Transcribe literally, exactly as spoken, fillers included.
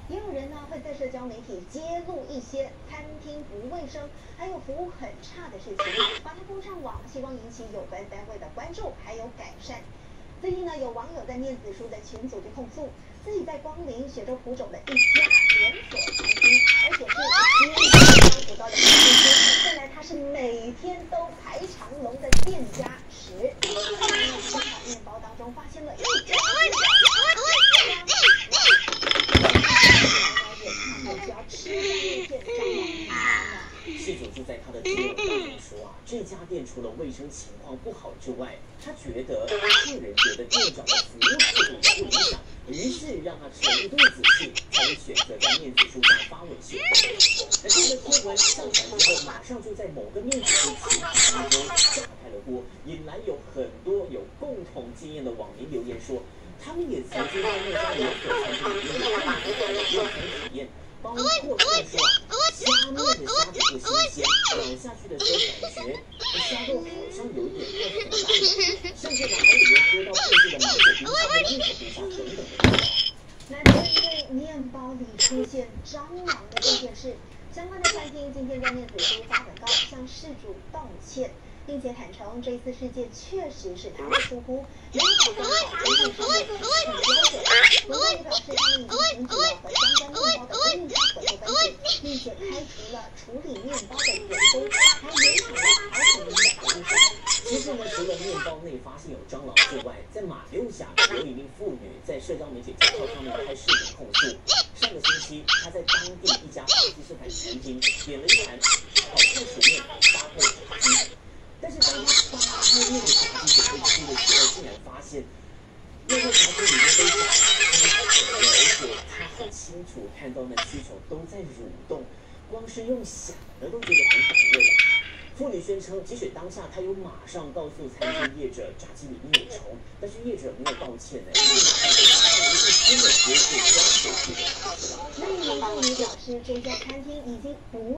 也有人呢会在社交媒体揭露一些餐厅不卫生，还有服务很差的事情，把它铺上网，希望引起有关单位的关注，还有改善。最近呢，有网友在面子书的群组就控诉，自己在光临雪州浦种的一家连锁餐厅，而且是接不到的餐厅，看来他是每天都排长龙的店家时，在面包当中发现了一整事主就在他的贴文当中说啊，这家店除了卫生情况不好之外，他觉得客人觉得店长的服务态度也不理想，于是让他吃了一肚子气，才会选择在面子书上发文宣传。而这个贴文上传之后，马上就在某个面子书群当中炸开了锅，引来有很多有共同经验的网民留言说，他们也曾经在那家连锁餐厅里面有共同的用餐体验。包括像说虾面的虾子不新鲜，咬下去的时候感觉虾肉好像有一点太苦了，甚至呢还有人喝到破碎的芒果冰沙和木头冰沙等等的味道。 那针对面包里出现蟑螂的这件事，相关的餐厅今天在面子书发文告向事主道歉，并且坦诚这次事件确实是他们的疏忽，没有把关好供应商的尺寸标准。文告也表示，他们已经停止了和相关面包的供应商合作关系，并且开除了处理面包的员工，还延长了好几名的服务生。 其实呢，除了面包内发现有蟑螂之外，在马六甲有一名妇女在社交媒体账号上面拍视频控诉，上个星期她在当地一家巴基斯坦餐厅点了一盘炒菜薯面搭配炸鸡。但是当他扒开那个炸鸡准备吃的时候，竟然发现那个炸鸡里面被炸成了，而且他很清楚看到那需求都在蠕动，光是用想的都觉得很反胃了。妇女宣称，即使当下她有马上告诉餐厅业者炸鸡里面有虫，但是业者没有道歉呢，因为马上就发现一个新的职业被抓回去的。 那一名妇女表示，这家餐厅已经不